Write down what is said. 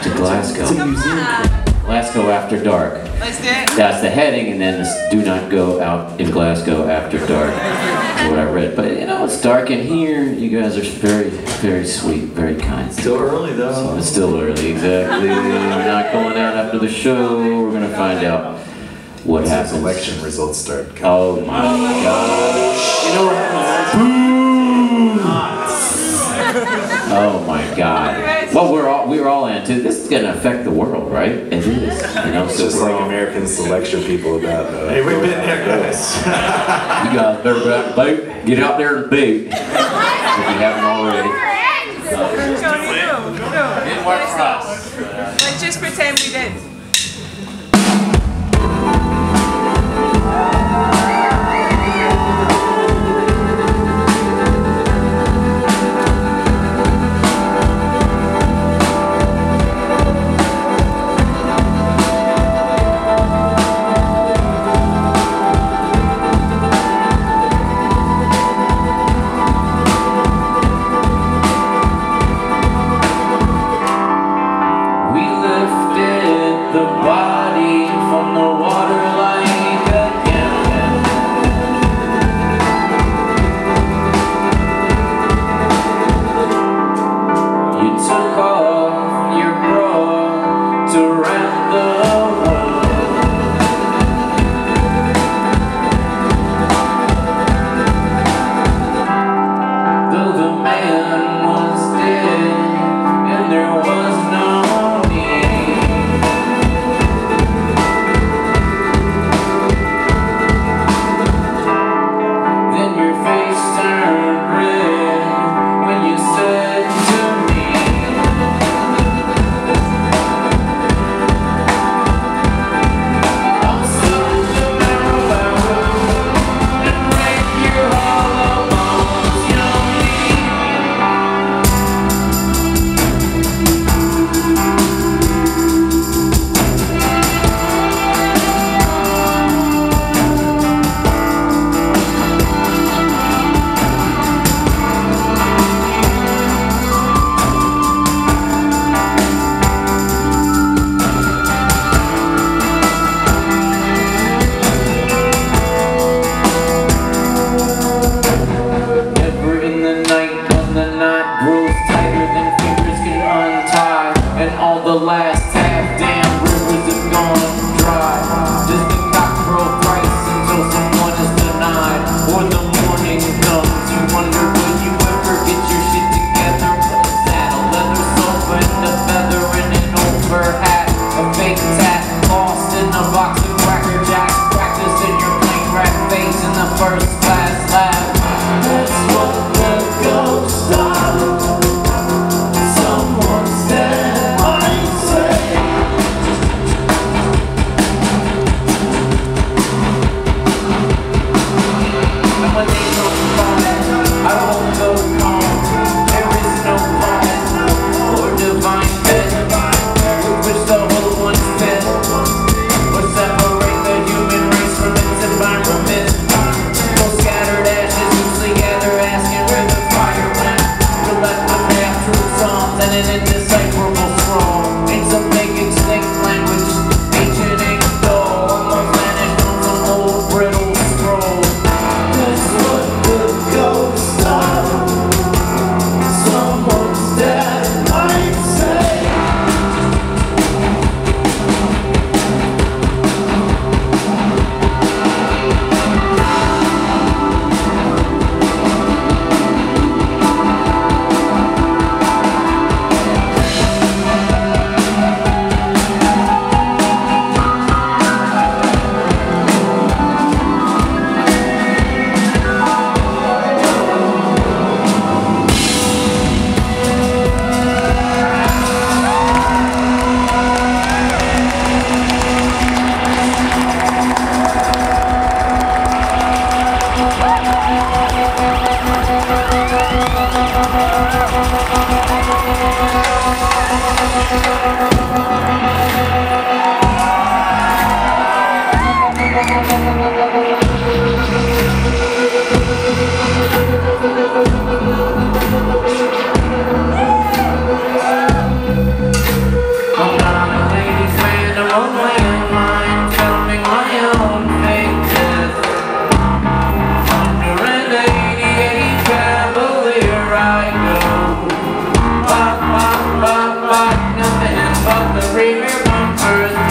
to Glasgow. Glasgow after dark. Let's do it. That's the heading, and then this, do not go out in Glasgow after dark. That's what I read. But you know, it's dark in here. You guys are very, very sweet, very kind. Still early though. So it's still early, exactly. We're not going out after the show. We're gonna find out what happens. Election results start coming. Oh my gosh. You know what happens? Oh my God. Well, we're all into this. Is gonna affect the world, right? It is. You know, It's so just we're like all, Americans to lecture people about. Hey, we've been there, guys. you guys better get out and boot. Get out there and boot if you haven't already. Didn't work for us. Let's just pretend we did. Someone stand by, say Premier bumpers.